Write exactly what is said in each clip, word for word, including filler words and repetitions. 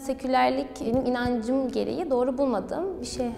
sekülerlik benim inancım gereği doğru bulmadığım bir şey.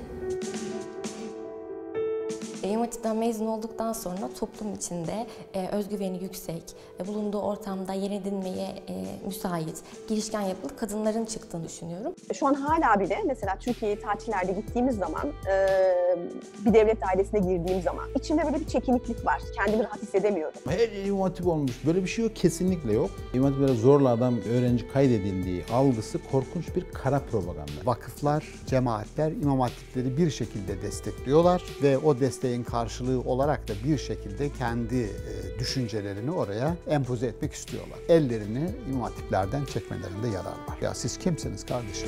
İmam Hatip'ten mezun olduktan sonra toplum içinde e, özgüveni yüksek, e, bulunduğu ortamda yer edinmeye e, müsait, girişken yapılı kadınların çıktığını düşünüyorum. Şu an hala bile mesela Türkiye'ye tatillerde gittiğimiz zaman, e, bir devlet dairesine girdiğim zaman içimde böyle bir çekiniklik var. Kendimi rahat hissedemiyorum. Her İmam Hatip olmuş. Böyle bir şey yok, kesinlikle yok. İmam Hatip'lere zorla adam öğrenci kaydedildiği algısı korkunç bir kara propaganda. Vakıflar, cemaatler İmam Hatipleri bir şekilde destekliyorlar ve o desteğin karşılığı olarak da bir şekilde kendi e, düşüncelerini oraya empoze etmek istiyorlar. Ellerini İmam Hatiplerden çekmelerinde yarar var. Ya siz kimsiniz kardeşim?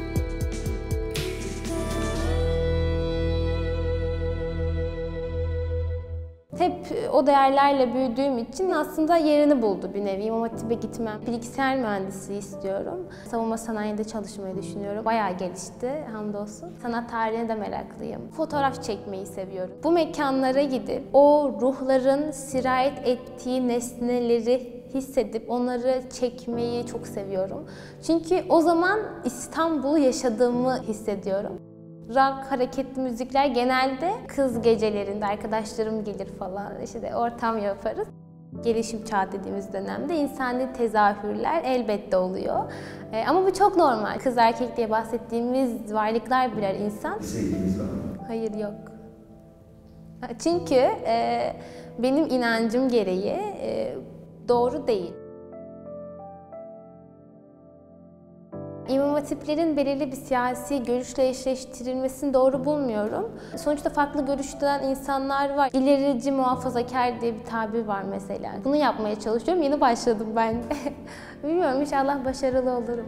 Hep o değerlerle büyüdüğüm için aslında yerini buldu bir nevi. İmam Hatip'e gitmem. Bilgisayar mühendisliği istiyorum. Savunma sanayinde çalışmayı düşünüyorum. Bayağı gelişti hamdolsun. Sanat tarihine de meraklıyım. Fotoğraf çekmeyi seviyorum. Bu mekanlara gidip o ruhların sirayet ettiği nesneleri hissedip onları çekmeyi çok seviyorum. Çünkü o zaman İstanbul'u yaşadığımı hissediyorum. Rock, hareketli müzikler genelde kız gecelerinde arkadaşlarım gelir falan, işte ortam yaparız. Gelişim çağı dediğimiz dönemde insani tezahürler elbette oluyor. Ee, ama bu çok normal. Kız erkek diye bahsettiğimiz varlıklar birer insan. Sevginiz var mı? Hayır, yok. Çünkü e, benim inancım gereği e, doğru değil. İmam Hatiplerin belirli bir siyasi görüşle eşleştirilmesini doğru bulmuyorum. Sonuçta farklı görüşten insanlar var. İlerici, muhafazakar diye bir tabir var mesela. Bunu yapmaya çalışıyorum. Yeni başladım ben de. Bilmiyorum, inşallah başarılı olurum.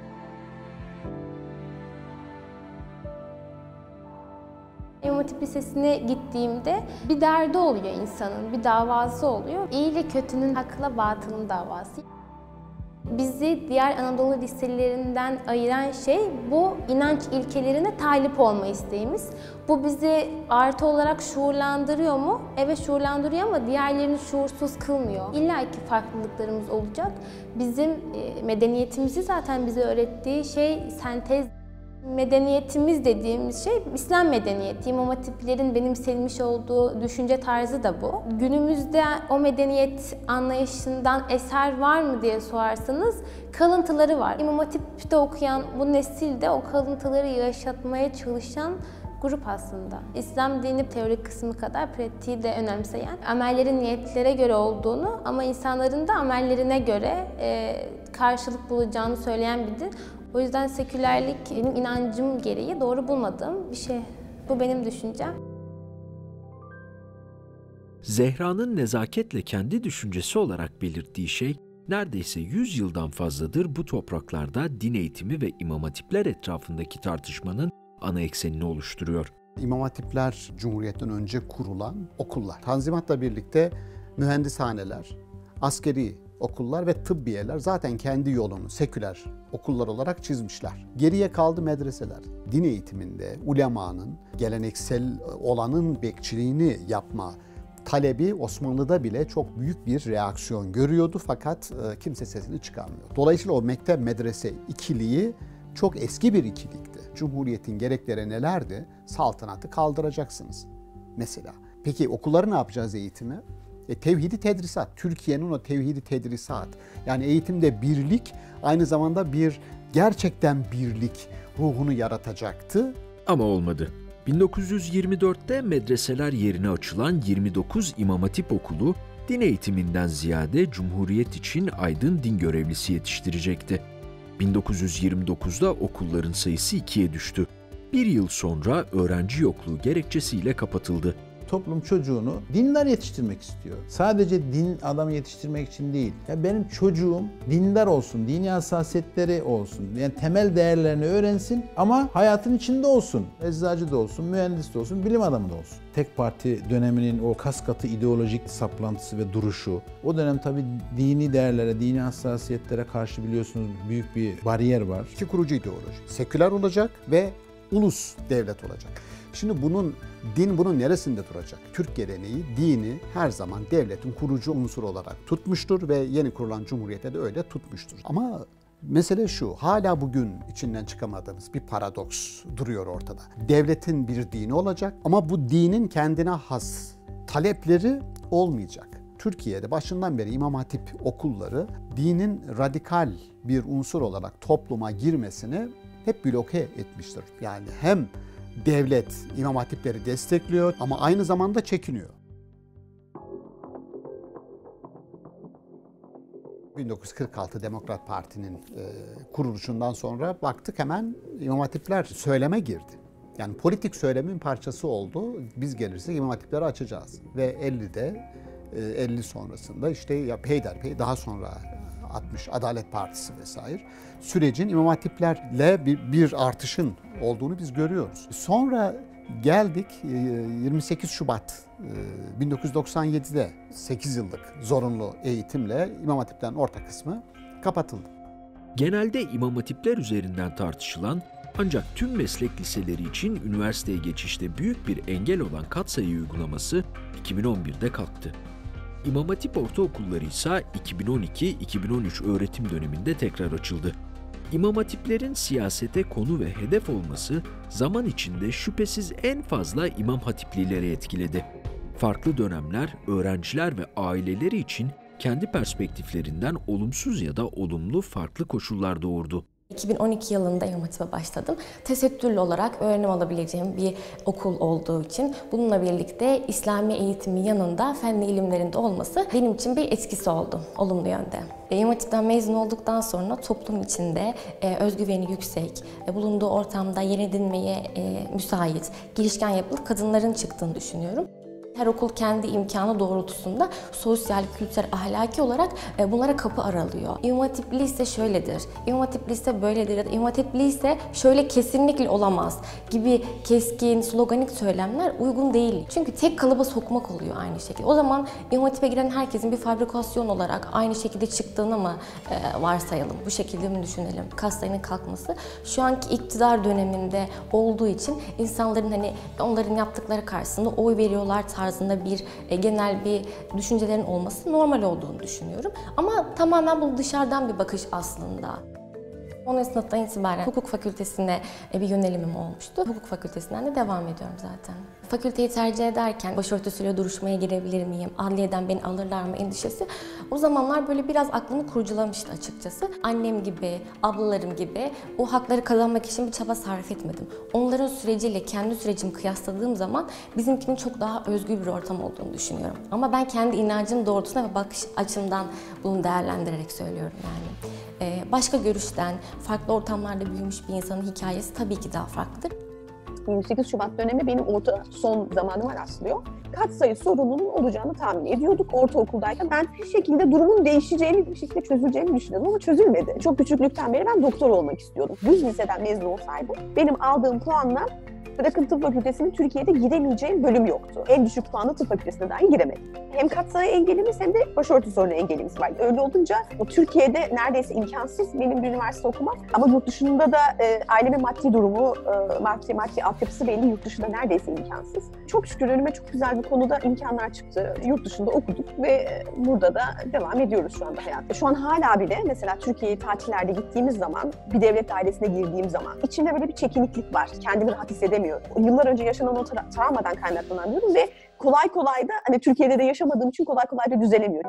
İmam Hatip Lisesi'ne gittiğimde bir derdi oluyor insanın, bir davası oluyor. İyi ile kötünün, hakla batılın davası. Bizi diğer Anadolu liselerinden ayıran şey bu inanç ilkelerine talip olma isteğimiz. Bu bizi artı olarak şuurlandırıyor mu? Evet, şuurlandırıyor ama diğerlerini şuursuz kılmıyor. İlla ki farklılıklarımız olacak. Bizim medeniyetimizi zaten bize öğrettiği şey sentez. Medeniyetimiz dediğimiz şey İslam medeniyeti. İmam Hatiplerin benimsenmiş olduğu düşünce tarzı da bu. Günümüzde o medeniyet anlayışından eser var mı diye sorarsanız kalıntıları var. İmam Hatip'te okuyan bu nesil de o kalıntıları yaşatmaya çalışan grup aslında. İslam dini teorik kısmı kadar pratiği de önemseyen, amellerin niyetlere göre olduğunu ama insanların da amellerine göre e, karşılık bulacağını söyleyen bir din. O yüzden sekülerlik benim inancım gereği doğru bulmadığım bir şey. Bu benim düşüncem. Zehra'nın nezaketle kendi düşüncesi olarak belirttiği şey, neredeyse yüz yıldan fazladır bu topraklarda din eğitimi ve imam hatipler etrafındaki tartışmanın ana eksenini oluşturuyor. İmam Hatipler Cumhuriyet'ten önce kurulan okullar. Tanzimat'la birlikte mühendishaneler, askeri okullar ve tıbbiyeler zaten kendi yolunu seküler okullar olarak çizmişler. Geriye kaldı medreseler. Din eğitiminde ulemanın, geleneksel olanın bekçiliğini yapma talebi Osmanlı'da bile çok büyük bir reaksiyon görüyordu fakat kimse sesini çıkarmıyor. Dolayısıyla o mektep medrese ikiliği çok eski bir ikilikti. Cumhuriyetin gerekleri nelerdi? Saltanatı kaldıracaksınız mesela. Peki okulları ne yapacağız eğitimi? E, tevhidi tedrisat, Türkiye'nin o tevhidi tedrisat. Yani eğitimde birlik aynı zamanda bir gerçekten birlik ruhunu yaratacaktı. Ama olmadı. bin dokuz yüz yirmi dörtte medreseler yerine açılan yirmi dokuz İmam Hatip Okulu, din eğitiminden ziyade Cumhuriyet için aydın din görevlisi yetiştirecekti. bin dokuz yüz yirmi dokuzda okulların sayısı ikiye düştü. Bir yıl sonra öğrenci yokluğu gerekçesiyle kapatıldı. Toplum çocuğunu dindar yetiştirmek istiyor. Sadece din adamı yetiştirmek için değil. Ya benim çocuğum dindar olsun, dini hassasiyetleri olsun. Yani temel değerlerini öğrensin ama hayatın içinde olsun. Eczacı da olsun, mühendis de olsun, bilim adamı da olsun. Tek parti döneminin o kaskatı ideolojik saplantısı ve duruşu. O dönem tabii dini değerlere, dini hassasiyetlere karşı biliyorsunuz büyük bir bariyer var. İki kurucu ideoloji. Seküler olacak ve ulus devlet olacak. Şimdi bunun, din bunun neresinde duracak? Türk geleneği dini her zaman devletin kurucu unsuru olarak tutmuştur ve yeni kurulan cumhuriyete de öyle tutmuştur. Ama Mesele şu, hala bugün içinden çıkamadığımız bir paradoks duruyor ortada. Devletin bir dini olacak ama bu dinin kendine has talepleri olmayacak. Türkiye'de başından beri İmam Hatip okulları dinin radikal bir unsur olarak topluma girmesini hep bloke etmiştir. Yani hem devlet İmam Hatipleri destekliyor ama aynı zamanda çekiniyor. bin dokuz yüz kırk altı Demokrat Parti'nin e, kuruluşundan sonra baktık hemen İmam Hatipler söyleme girdi. Yani politik söylemin parçası oldu. Biz gelirsek İmam Hatipleri açacağız. Ve ellide, e, elli sonrasında işte ya peyderpey daha sonra altmış Adalet Partisi vesaire sürecin İmam Hatiplerle bir, bir artışın olduğunu biz görüyoruz. Sonra geldik yirmi sekiz Şubat bin dokuz yüz doksan yedi'de sekiz yıllık zorunlu eğitimle İmam Hatiplerin orta kısmı kapatıldı. Genelde İmam Hatipler üzerinden tartışılan ancak tüm meslek liseleri için üniversiteye geçişte büyük bir engel olan katsayı uygulaması iki bin on bir'de kalktı. İmam Hatip ortaokulları ise iki bin on iki iki bin on üç öğretim döneminde tekrar açıldı. İmam Hatiplerin siyasete konu ve hedef olması zaman içinde şüphesiz en fazla İmam Hatiplileri etkiledi. Farklı dönemler öğrenciler ve aileleri için kendi perspektiflerinden olumsuz ya da olumlu farklı koşullar doğurdu. iki bin on iki yılında İmam Hatip'e başladım. Tesettürlü olarak öğrenim alabileceğim bir okul olduğu için bununla birlikte İslami eğitimin yanında fen ilimlerinde olması benim için bir etkisi oldu olumlu yönde. İmam Hatip'ten mezun olduktan sonra toplum içinde e, özgüveni yüksek, e, bulunduğu ortamda yer edinmeye e, müsait, girişken yapılı kadınların çıktığını düşünüyorum. Her okul kendi imkanı doğrultusunda sosyal, kültürel, ahlaki olarak bunlara kapı aralıyor. İmam Hatip lise şöyledir, İmam Hatip lise böyledir ya da İmam Hatip lise şöyle kesinlikle olamaz gibi keskin, sloganik söylemler uygun değil. Çünkü tek kalıba sokmak oluyor aynı şekilde. O zaman İmam Hatip'e giren herkesin bir fabrikasyon olarak aynı şekilde çıktığını mı varsayalım? Bu şekilde mi düşünelim? Kas sayının kalkması şu anki iktidar döneminde olduğu için insanların hani onların yaptıkları karşısında oy veriyorlar tarzında bir e, genel bir düşüncelerin olması normal olduğunu düşünüyorum. Ama tamamen bu dışarıdan bir bakış aslında. on sınıftan itibaren hukuk fakültesine e, bir yönelimim olmuştu. Hukuk fakültesinden de devam ediyorum zaten. Fakülteyi tercih ederken başörtüsüyle duruşmaya girebilir miyim, adliyeden beni alırlar mı endişesi o zamanlar böyle biraz aklımı kurcalamıştı açıkçası. Annem gibi, ablalarım gibi o hakları kazanmak için bir çaba sarf etmedim. Onların süreciyle kendi sürecimi kıyasladığım zaman bizimkinin çok daha özgür bir ortam olduğunu düşünüyorum. Ama ben kendi inancım doğrultusunda ve bakış açımdan bunu değerlendirerek söylüyorum yani. Ee, başka görüşten, farklı ortamlarda büyümüş bir insanın hikayesi tabii ki daha farklıdır. yirmi sekiz Şubat dönemi benim orta son zamanıma rastlıyor. Katsayı sorununun olacağını tahmin ediyorduk ortaokuldayken. Ben bir şekilde durumun değişeceğini, bir şekilde çözüleceğini düşünüyordum ama çözülmedi. Çok küçüklükten beri ben doktor olmak istiyordum. Düz liseden mezun olsaydım benim aldığım puanla bırakın tıp fakültesinin Türkiye'de giremeyeceğim bölüm yoktu. En düşük puanlı tıp fakültesine dahi giremedim. Hem katsayı engelimiz hem de başörtü sorunu engelimiz vardı. Öyle olunca o Türkiye'de neredeyse imkansız benim bir üniversite okumam. Ama yurt dışında da e, ailemin maddi durumu, e, maddi, maddi altyapısı belli, yurt dışında neredeyse imkansız. Çok şükür önüme çok güzel bir konuda imkanlar çıktı. Yurt dışında okuduk ve burada da devam ediyoruz şu anda hayatta. Şu an hala bile mesela Türkiye'ye tatillerde gittiğimiz zaman, bir devlet dairesine girdiğim zaman içimde böyle bir çekiniklik var. Kendimi rahat hissedemiyorum. Yıllar önce yaşanan o tra- travmadan kaynaklanan diyorum ve kolay kolay da hani Türkiye'de de yaşamadığım için kolay kolay da düzelemiyorum.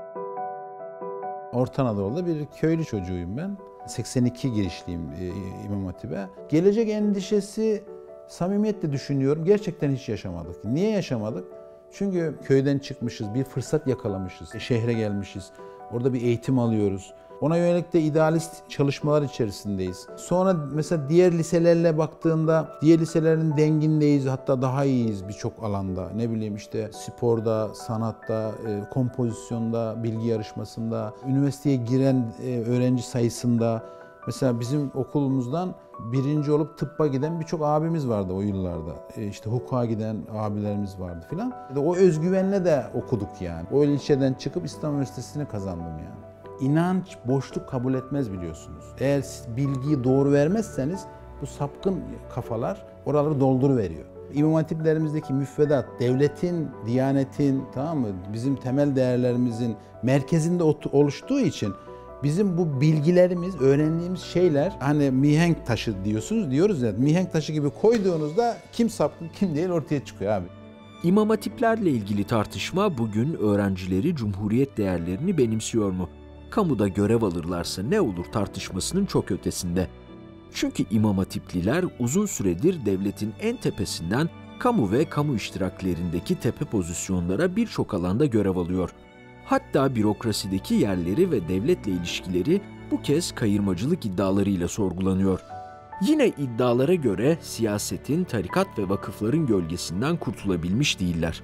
Orta Anadolu'da bir köylü çocuğuyum ben. seksen iki girişliyim İmam Hatip'e. Gelecek endişesi samimiyetle düşünüyorum. Gerçekten hiç yaşamadık. Niye yaşamadık? Çünkü köyden çıkmışız, bir fırsat yakalamışız. Şehre gelmişiz. Orada bir eğitim alıyoruz. Ona yönelik de idealist çalışmalar içerisindeyiz. Sonra mesela diğer liselerle baktığında diğer liselerin dengindeyiz, hatta daha iyiyiz birçok alanda. Ne bileyim işte sporda, sanatta, kompozisyonda, bilgi yarışmasında, üniversiteye giren öğrenci sayısında. Mesela bizim okulumuzdan birinci olup tıbba giden birçok abimiz vardı o yıllarda. İşte hukuka giden abilerimiz vardı filan. O özgüvenle de okuduk yani. O ilçeden çıkıp İstanbul Üniversitesi'ni kazandım yani. İnanç boşluk kabul etmez biliyorsunuz. Eğer siz bilgiyi doğru vermezseniz bu sapkın kafalar oraları dolduruveriyor. İmam Hatiplerimizdeki müfredat, devletin, diyanetin, tamam mı, bizim temel değerlerimizin merkezinde oluştuğu için Bizim bu bilgilerimiz, öğrendiğimiz şeyler hani mihenk taşı diyorsunuz, diyoruz ya, mihenk taşı gibi koyduğunuzda kim sapkın kim değil ortaya çıkıyor abi. İmam hatiplerle ilgili tartışma bugün öğrencileri Cumhuriyet değerlerini benimsiyor mu? Kamuda görev alırlarsa ne olur tartışmasının çok ötesinde. Çünkü imam hatipliler uzun süredir devletin en tepesinden kamu ve kamu iştiraklerindeki tepe pozisyonlara birçok alanda görev alıyor. Hatta bürokrasideki yerleri ve devletle ilişkileri bu kez kayırmacılık iddialarıyla sorgulanıyor. Yine iddialara göre siyasetin, tarikat ve vakıfların gölgesinden kurtulabilmiş değiller.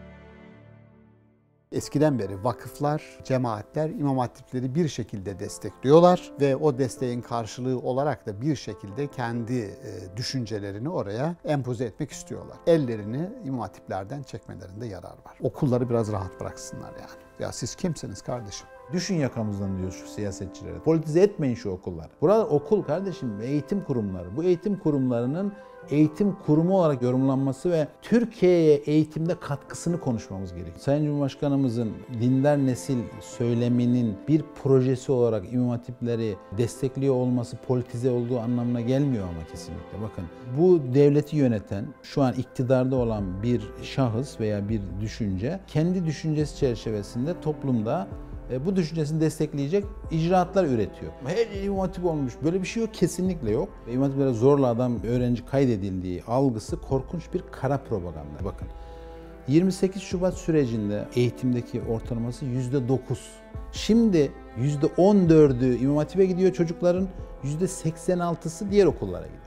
Eskiden beri vakıflar, cemaatler imam hatipleri bir şekilde destekliyorlar ve o desteğin karşılığı olarak da bir şekilde kendi e, düşüncelerini oraya empoze etmek istiyorlar. Ellerini imam hatiplerden çekmelerinde yarar var. Okulları biraz rahat bıraksınlar yani. Ya siz kimsiniz kardeşim? Düşün yakamızdan diyor şu siyasetçilere. Politize etmeyin şu okulları. Buralar okul kardeşim, eğitim kurumları. Bu eğitim kurumlarının eğitim kurumu olarak yorumlanması ve Türkiye'ye eğitimde katkısını konuşmamız gerekiyor. Sayın Cumhurbaşkanımızın dindar nesil söyleminin bir projesi olarak imam hatipleri destekliyor olması politize olduğu anlamına gelmiyor ama kesinlikle. Bakın bu devleti yöneten, şu an iktidarda olan bir şahıs veya bir düşünce kendi düşüncesi çerçevesinde toplumda bu düşüncesini destekleyecek icraatlar üretiyor. Her imam hatip olmuş. Böyle bir şey yok. Kesinlikle yok. İmam hatiplere zorla adam, öğrenci kaydedildiği algısı korkunç bir kara propaganda. Bakın yirmi sekiz Şubat sürecinde eğitimdeki ortalaması yüzde dokuz. Şimdi yüzde on dördü imam hatibe gidiyor çocukların, yüzde seksen altısı diğer okullara gidiyor.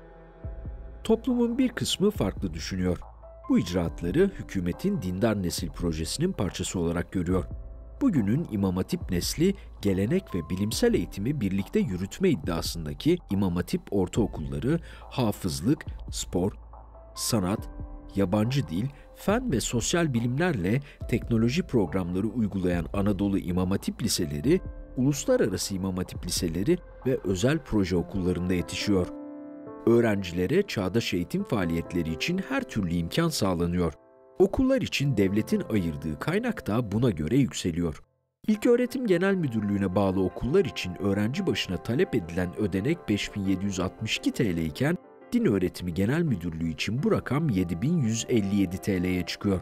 Toplumun bir kısmı farklı düşünüyor. Bu icraatları hükümetin dindar nesil projesinin parçası olarak görüyor. Bugünün imam hatip nesli, gelenek ve bilimsel eğitimi birlikte yürütme iddiasındaki imam hatip ortaokulları, hafızlık, spor, sanat, yabancı dil, fen ve sosyal bilimlerle teknoloji programları uygulayan Anadolu İmam Hatip liseleri, uluslararası imam hatip liseleri ve özel proje okullarında yetişiyor. Öğrencilere çağdaş eğitim faaliyetleri için her türlü imkan sağlanıyor. Okullar için devletin ayırdığı kaynak da buna göre yükseliyor. İlköğretim Genel Müdürlüğü'ne bağlı okullar için öğrenci başına talep edilen ödenek beş bin yedi yüz altmış iki T L iken Din Öğretimi Genel Müdürlüğü için bu rakam yedi bin yüz elli yedi T L'ye çıkıyor.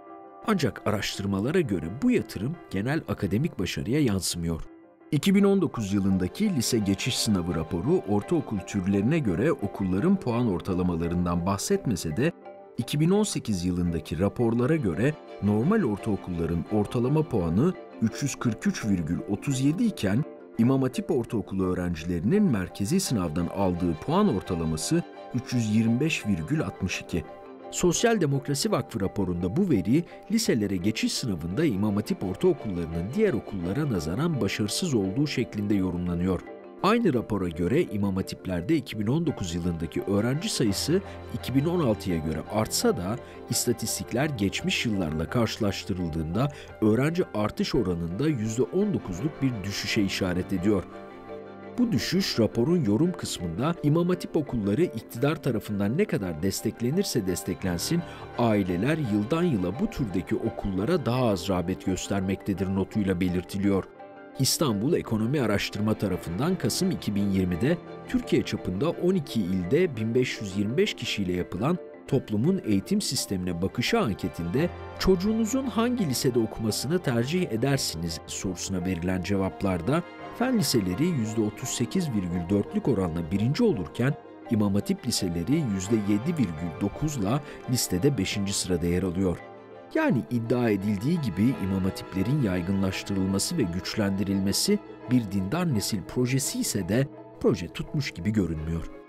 Ancak araştırmalara göre bu yatırım genel akademik başarıya yansımıyor. iki bin on dokuz yılındaki lise geçiş sınavı raporu ortaokul türlerine göre okulların puan ortalamalarından bahsetmese de iki bin on sekiz yılındaki raporlara göre normal ortaokulların ortalama puanı üç yüz kırk üç virgül otuz yedi iken İmam Hatip Ortaokulu öğrencilerinin merkezi sınavdan aldığı puan ortalaması üç yüz yirmi beş virgül altmış iki. Sosyal Demokrasi Vakfı raporunda bu veri liselere geçiş sınavında İmam Hatip Ortaokullarının diğer okullara nazaran başarısız olduğu şeklinde yorumlanıyor. Aynı rapora göre İmam Hatiplerde iki bin on dokuz yılındaki öğrenci sayısı iki bin on altıya göre artsa da istatistikler geçmiş yıllarla karşılaştırıldığında öğrenci artış oranında yüzde on dokuzluk bir düşüşe işaret ediyor. Bu düşüş raporun yorum kısmında İmam Hatip okulları iktidar tarafından ne kadar desteklenirse desteklensin aileler yıldan yıla bu türdeki okullara daha az rağbet göstermektedir notuyla belirtiliyor. İstanbul Ekonomi Araştırma tarafından Kasım iki bin yirmide Türkiye çapında on iki ilde bin beş yüz yirmi beş kişiyle yapılan toplumun eğitim sistemine bakışı anketinde çocuğunuzun hangi lisede okumasını tercih edersiniz sorusuna verilen cevaplarda fen liseleri yüzde otuz sekiz virgül dörtlük oranla birinci olurken İmam Hatip liseleri yüzde yedi virgül dokuzla listede beşinci sırada yer alıyor. Yani iddia edildiği gibi İmam Hatiplerin yaygınlaştırılması ve güçlendirilmesi bir dindar nesil projesi ise de proje tutmuş gibi görünmüyor.